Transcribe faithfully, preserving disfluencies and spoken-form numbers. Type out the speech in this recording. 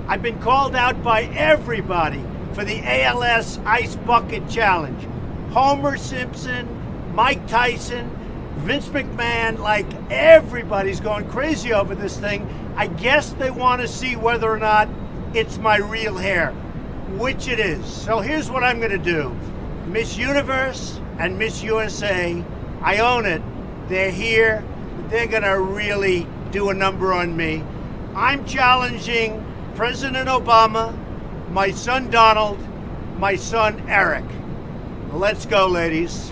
I've been called out by everybody for the A L S Ice Bucket Challenge. Homer Simpson, Mike Tyson, Vince McMahon, like everybody's going crazy over this thing. I guess they want to see whether or not it's my real hair, which it is. So here's what I'm gonna do. Miss Universe and Miss U S A, I own it. They're here. They're gonna really do a number on me. I'm challenging President Obama, my son Donald, my son Eric. Let's go, ladies.